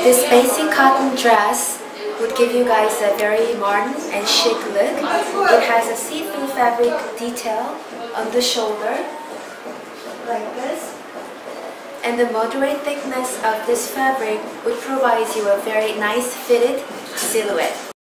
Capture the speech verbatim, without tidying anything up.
This basic cotton dress would give you guys a very modern and chic look. It has a see-through fabric detail on the shoulder, like this. And the moderate thickness of this fabric would provide you a very nice fitted silhouette.